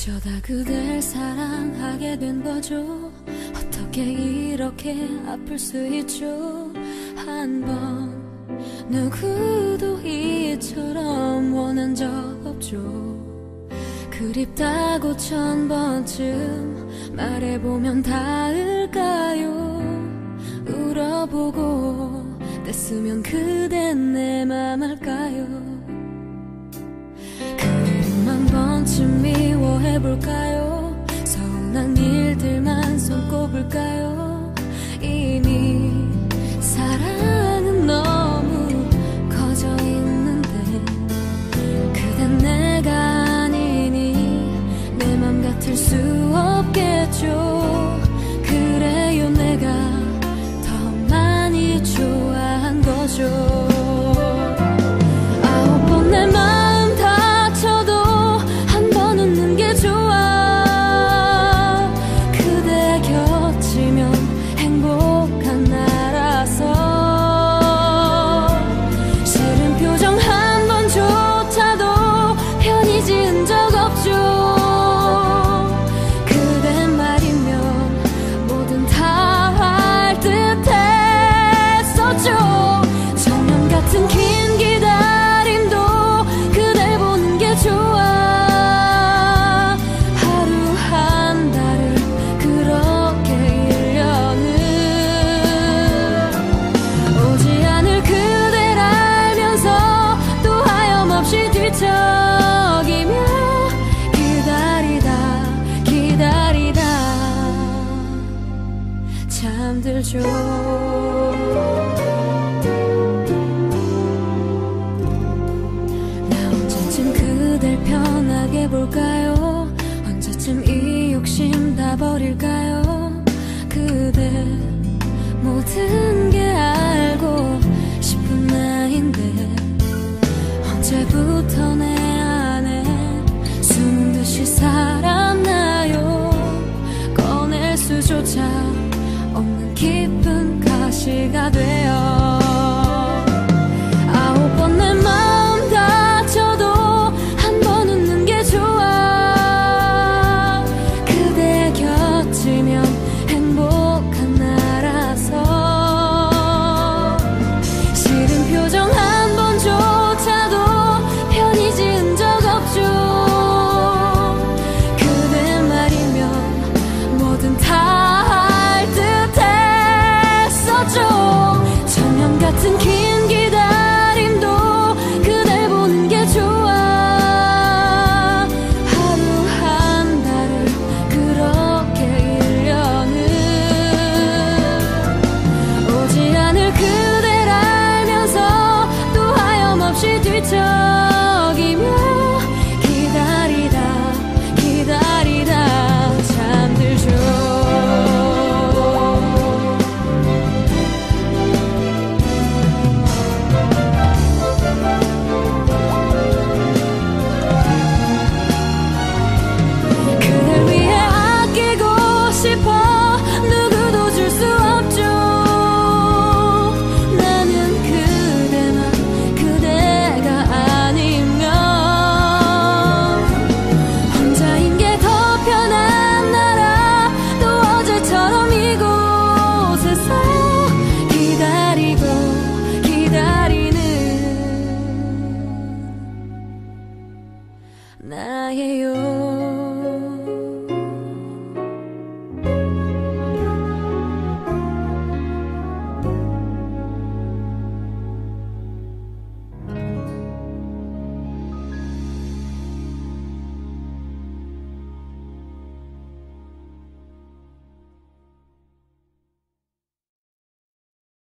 어쩌다 그댈 사랑하게 된 거죠. 어떻게 이렇게 아플 수 있죠. 한 번 누구도 이처럼 원한 적 없죠. 그립다고 1000번쯤 말해보면 닿을까요. 울어보고 뗐으면 그댄 내 맘 알까요. 그림 한 번쯤 미워해볼까요. 서운한 일들만 손꼽을까요. 이미 사랑은 너무 커져 있는데 그댄 내가 아니니 내 맘 같을 수 없겠죠. 그래요 내가 더 많이 좋아한 거죠. 아홉 번 내 마음 다쳐도 한 번 웃는 게 좋아. 그대 곁이면 행복한 나라서 싫은 표정 한 번조차도 편히 지은 적 없죠. 그대 말이면 뭐든 다 할 듯했었죠. 천년 같은 긴 기다림도 그댈 보는 게 좋아. 하루 한 달을 그렇게 1년을 오지 않을 그댈 알면서 또 하염없이 뒤척이며 기다리다 잠들죠. 나 언제쯤 그댈 편하게 볼까요. 언제쯤 이 욕심 다 버릴까요. 그대 모든 게 알고 싶은 나인데 언제부터 내 안에 숨은 듯이 살았나요. 꺼낼 수조차 없는 깊은 가시가 되어 아홉 번 내 마음 다쳐도 한 번 웃는 게 좋아. 그대 곁이면 행복한 나라서 싫은 표정 한 번조차도 편히 지은 적 없죠. 그대 말이면 뭐든 다 할 듯했었죠. 천년 같은 길